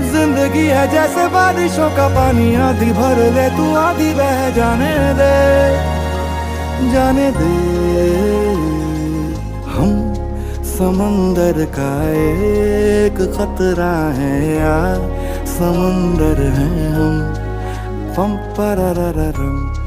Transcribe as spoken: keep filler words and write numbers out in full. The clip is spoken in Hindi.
जिंदगी है जैसे बारिशों का पानी, आधी भर ले तू आधी बह जाने दे, जाने दे। हम समंदर का एक खतरा है यार, समंदर है हम। पम पररररम